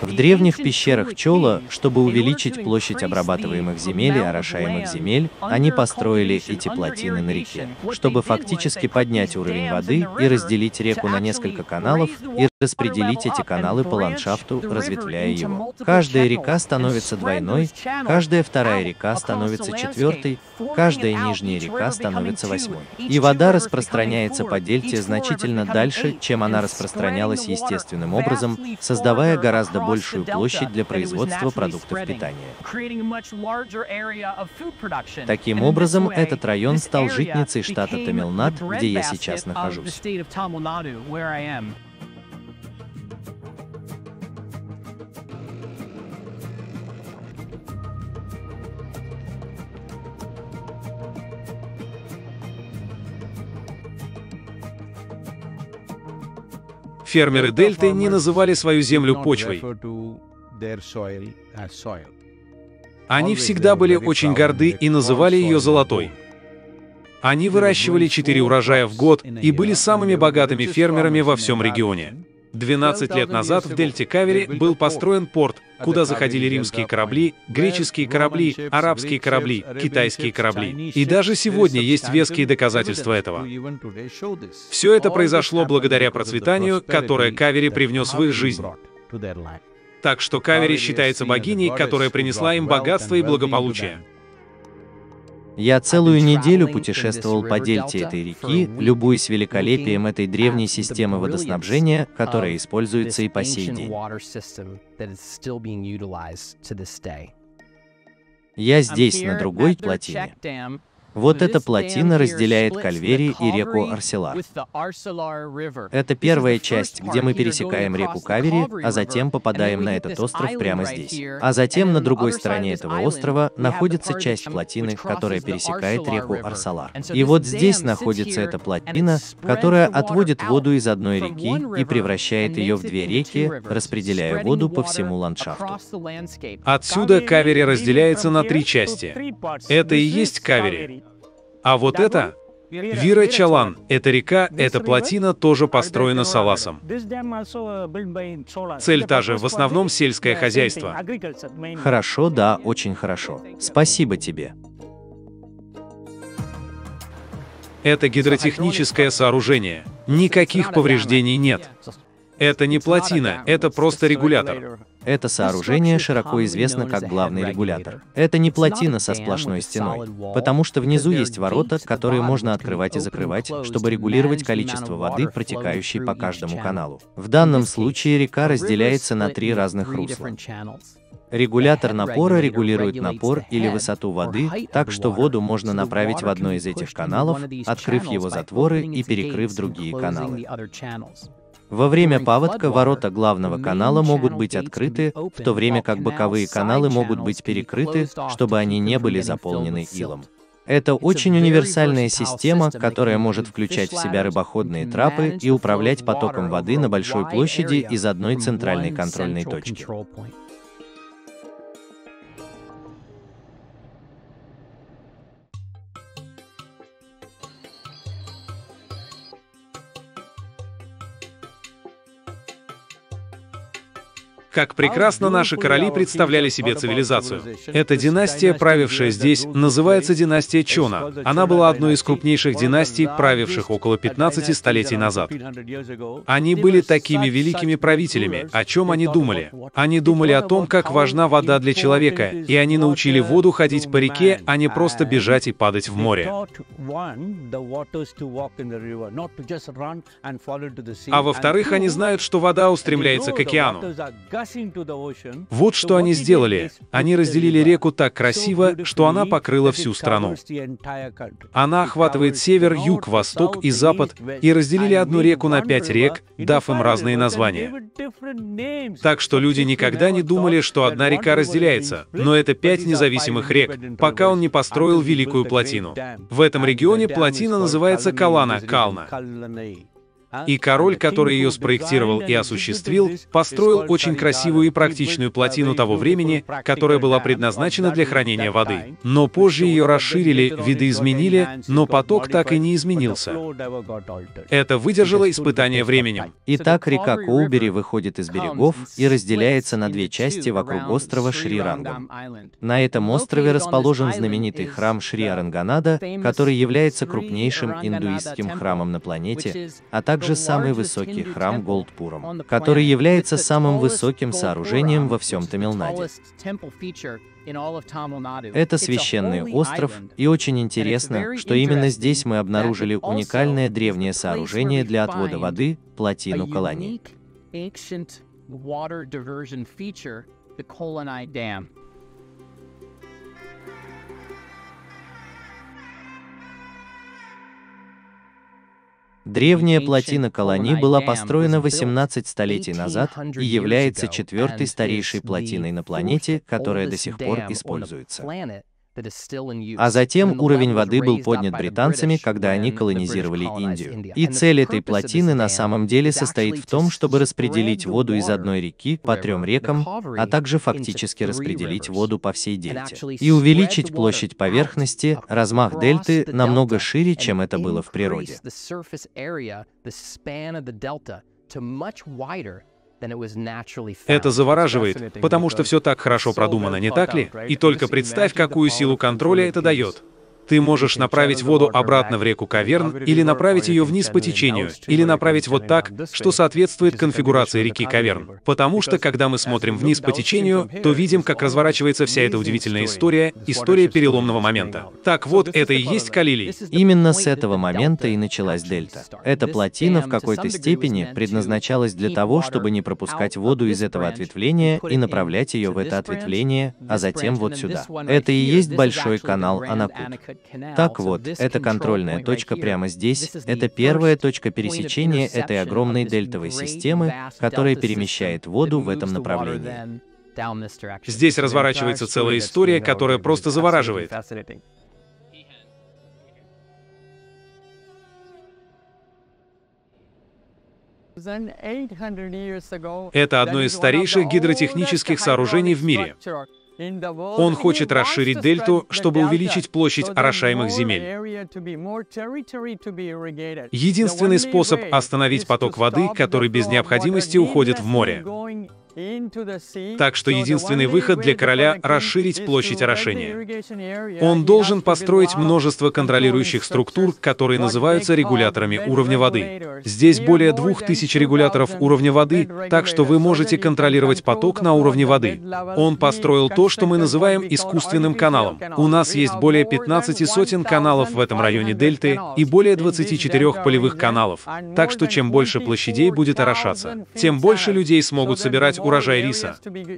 В древних пещерах Чола, чтобы увеличить площадь обрабатываемых земель и орошаемых земель, они построили эти плотины на реке, чтобы фактически поднять уровень воды и разделить реку на несколько каналов и распределить эти каналы по ландшафту, разветвляя его. Каждая река становится двойной, каждая вторая река становится четвертой, каждая нижняя река становится восьмой. И вода распространяется по дельте значительно дальше, чем она распространялась естественным образом, создавая гораздо большую площадь для производства продуктов питания. Таким образом, этот район стал житницей штата Тамилнад, где я сейчас нахожусь. Фермеры Дельты не называли свою землю почвой. Они всегда были очень горды и называли ее золотой. Они выращивали 4 урожая в год и были самыми богатыми фермерами во всем регионе. 12 лет назад в дельте Кавери был построен порт, куда заходили римские корабли, греческие корабли, арабские корабли, китайские корабли. И даже сегодня есть веские доказательства этого. Все это произошло благодаря процветанию, которое Кавери привнес в их жизнь. Так что Кавери считается богиней, которая принесла им богатство и благополучие. Я целую неделю путешествовал по дельте этой реки, любуясь великолепием этой древней системы водоснабжения, которая используется и по сей день. Я здесь, на другой плотине. Вот эта плотина разделяет Кальвери и реку Арселар. Это первая часть, где мы пересекаем реку Кавери, а затем попадаем на этот остров прямо здесь. А затем на другой стороне этого острова находится часть плотины, которая пересекает реку Арселар. И вот здесь находится эта плотина, которая отводит воду из одной реки и превращает ее в 2 реки, распределяя воду по всему ландшафту. Отсюда Кавери разделяется на 3 части. Это и есть Кавери. А вот это Вира Чалан, эта река, эта плотина тоже построена Саласом. Цель та же, в основном сельское хозяйство. Хорошо, да, очень хорошо. Спасибо тебе. Это гидротехническое сооружение. Никаких повреждений нет. Это не плотина, это просто регулятор. Это сооружение широко известно как главный регулятор. Это не плотина со сплошной стеной, потому что внизу есть ворота, которые можно открывать и закрывать, чтобы регулировать количество воды, протекающей по каждому каналу. В данном случае река разделяется на 3 разных русла. Регулятор напора регулирует напор или высоту воды, так что воду можно направить в одно из этих каналов, открыв его затворы и перекрыв другие каналы. Во время паводка ворота главного канала могут быть открыты, в то время как боковые каналы могут быть перекрыты, чтобы они не были заполнены илом. Это очень универсальная система, которая может включать в себя рыбоходные трапы и управлять потоком воды на большой площади из одной центральной контрольной точки. Как прекрасно наши короли представляли себе цивилизацию. Эта династия, правившая здесь, называется династия Чона. Она была одной из крупнейших династий, правивших около 15 столетий назад. Они были такими великими правителями. О чем они думали? Они думали о том, как важна вода для человека, и они научили воду ходить по реке, а не просто бежать и падать в море. А во-вторых, они знают, что вода устремляется к океану. Вот что они сделали. Они разделили реку так красиво, что она покрыла всю страну. Она охватывает север, юг, восток и запад, и разделили одну реку на 5 рек, дав им разные названия. Так что люди никогда не думали, что одна река разделяется, но это 5 независимых рек, пока он не построил Великую плотину. В этом регионе плотина называется Калана, Кална. И король, который ее спроектировал и осуществил, построил очень красивую и практичную плотину того времени, которая была предназначена для хранения воды. Но позже ее расширили, видоизменили, но поток так и не изменился. Это выдержало испытание временем. Итак, река Коубери выходит из берегов и разделяется на две части вокруг острова Шри-Рангам. На этом острове расположен знаменитый храм Шри-Аранганада, который является крупнейшим индуистским храмом на планете, а также самый высокий храм Голдпурам, который является самым высоким сооружением во всем Тамилнаде. Это священный остров, и очень интересно, что именно здесь мы обнаружили уникальное древнее сооружение для отвода воды – плотину Колони. Древняя плотина Колони была построена 18 столетий назад и является четвертой старейшей плотиной на планете, которая до сих пор используется. А затем уровень воды был поднят британцами, когда они колонизировали Индию. И цель этой плотины на самом деле состоит в том, чтобы распределить воду из одной реки по 3 рекам, а также фактически распределить воду по всей дельте. И увеличить площадь поверхности, размах дельты намного шире, чем это было в природе. Это завораживает, потому что все так хорошо продумано, не так ли? И только представь, какую силу контроля это дает. Ты можешь направить воду обратно в реку Каверн, или направить ее вниз по течению, или направить вот так, что соответствует конфигурации реки Каверн. Потому что, когда мы смотрим вниз по течению, то видим, как разворачивается вся эта удивительная история переломного момента. Так вот, это и есть Калилий. Именно с этого момента и началась дельта. Эта плотина в какой-то степени предназначалась для того, чтобы не пропускать воду из этого ответвления и направлять ее в это ответвление, а затем вот сюда. Это и есть большой канал Анакут. Так вот, это контрольная точка прямо здесь, это первая точка пересечения этой огромной дельтовой системы, которая перемещает воду в этом направлении. Здесь разворачивается целая история, которая просто завораживает. Это одно из старейших гидротехнических сооружений в мире. Он хочет расширить дельту, чтобы увеличить площадь орошаемых земель. Единственный способ остановить поток воды, который без необходимости уходит в море. Так что единственный выход для короля — расширить площадь орошения. Он должен построить множество контролирующих структур, которые называются регуляторами уровня воды. Здесь более 2000 регуляторов уровня воды, так что вы можете контролировать поток на уровне воды. Он построил то, что мы называем искусственным каналом. У нас есть более 15 сотен каналов в этом районе дельты и более 24 полевых каналов. Так что чем больше площадей будет орошаться, тем больше людей смогут собирать урожай риса.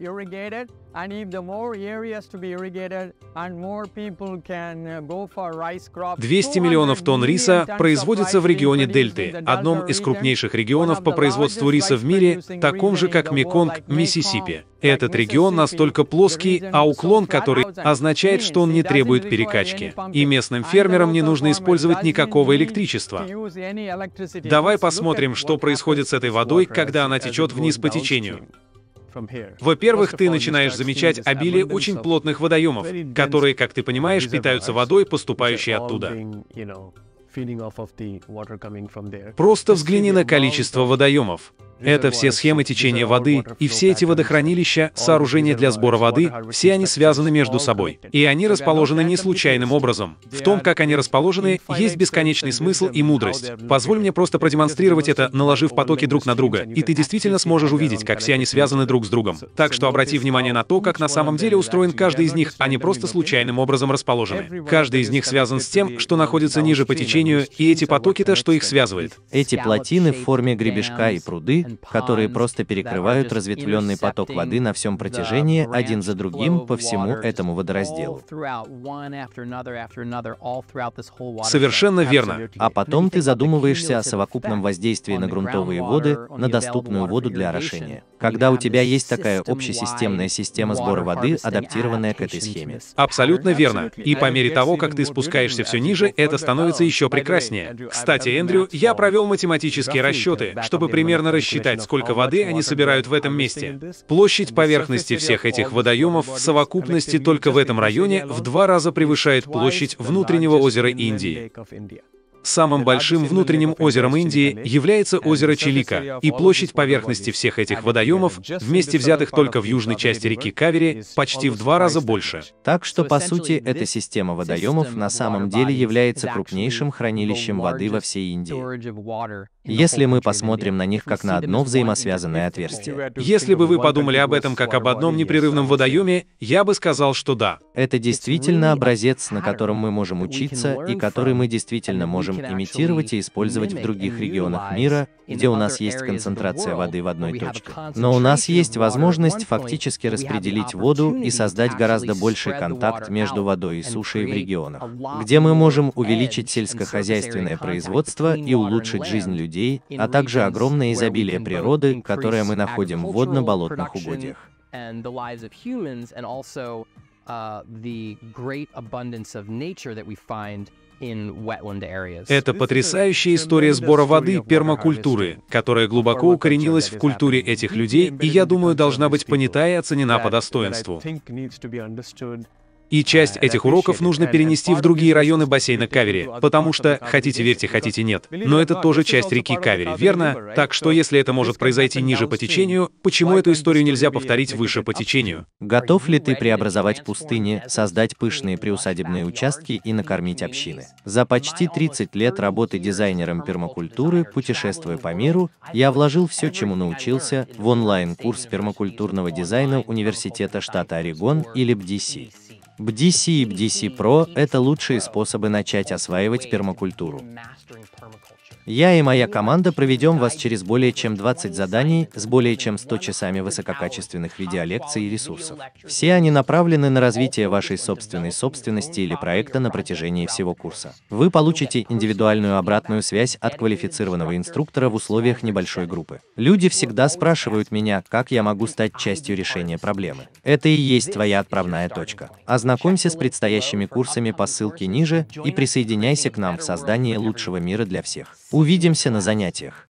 200 миллионов тонн риса производится в регионе Дельты, одном из крупнейших регионов по производству риса в мире, таком же, как Меконг, Миссисипи. Этот регион настолько плоский, а уклон, который означает, что он не требует перекачки. И местным фермерам не нужно использовать никакого электричества. Давай посмотрим, что происходит с этой водой, когда она течет вниз по течению. Во-первых, ты начинаешь замечать обилие очень плотных водоемов, которые, как ты понимаешь, питаются водой, поступающей оттуда. Просто взгляни на количество водоемов. Это все схемы течения воды, и все эти водохранилища, сооружения для сбора воды, все они связаны между собой. И они расположены не случайным образом. В том, как они расположены, есть бесконечный смысл и мудрость. Позволь мне просто продемонстрировать это, наложив потоки друг на друга, и ты действительно сможешь увидеть, как все они связаны друг с другом. Так что обрати внимание на то, как на самом деле устроен каждый из них, а не просто случайным образом расположены. Каждый из них связан с тем, что находится ниже по течению, и эти потоки-то, что их связывает. Эти плотины в форме гребешка и пруды которые просто перекрывают разветвленный поток воды на всем протяжении один за другим по всему этому водоразделу. Совершенно верно. А потом ты задумываешься о совокупном воздействии на грунтовые воды, на доступную воду для орошения. Когда у тебя есть такая общесистемная система сбора воды, адаптированная к этой схеме. Абсолютно верно. И по мере того, как ты спускаешься все ниже, это становится еще прекраснее. Кстати, Эндрю, я провел математические расчеты, чтобы примерно рассчитать, сколько воды они собирают в этом месте. Площадь поверхности всех этих водоемов в совокупности только в этом районе в 2 раза превышает площадь внутреннего озера Индии. Самым большим внутренним озером Индии является озеро Чилика, и площадь поверхности всех этих водоемов, вместе взятых только в южной части реки Кавери, почти в 2 раза больше. Так что, по сути, эта система водоемов на самом деле является крупнейшим хранилищем воды во всей Индии. Если мы посмотрим на них как на одно взаимосвязанное отверстие. Если бы вы подумали об этом как об одном непрерывном водоеме, я бы сказал, что да. Это действительно образец, на котором мы можем учиться, и который мы действительно можем имитировать и использовать в других регионах мира, где у нас есть концентрация воды в одной точке. Но у нас есть возможность фактически распределить воду и создать гораздо больший контакт между водой и сушей в регионах, где мы можем увеличить сельскохозяйственное производство и улучшить жизнь людей, а также огромное изобилие природы, которое мы находим в водно-болотных угодьях. Это потрясающая история сбора воды пермакультуры, которая глубоко укоренилась в культуре этих людей и, я думаю, должна быть понята и оценена по достоинству. И часть этих уроков нужно перенести в другие районы бассейна Кавери, потому что, хотите верьте, хотите нет, но это тоже часть реки Кавери, верно? Так что, если это может произойти ниже по течению, почему эту историю нельзя повторить выше по течению? Готов ли ты преобразовать пустыни, создать пышные приусадебные участки и накормить общины? За почти 30 лет работы дизайнером пермакультуры, путешествуя по миру, я вложил все, чему научился, в онлайн-курс пермакультурного дизайна Университета штата Орегон или BDC. BDC и BDC Pro — это лучшие способы начать осваивать пермакультуру. Я и моя команда проведем вас через более чем 20 заданий с более чем 100 часами высококачественных видеолекций и ресурсов. Все они направлены на развитие вашей собственной собственности или проекта на протяжении всего курса. Вы получите индивидуальную обратную связь от квалифицированного инструктора в условиях небольшой группы. Люди всегда спрашивают меня, как я могу стать частью решения проблемы. Это и есть твоя отправная точка. Ознакомься с предстоящими курсами по ссылке ниже и присоединяйся к нам в создании лучшего мира для всех. Увидимся на занятиях.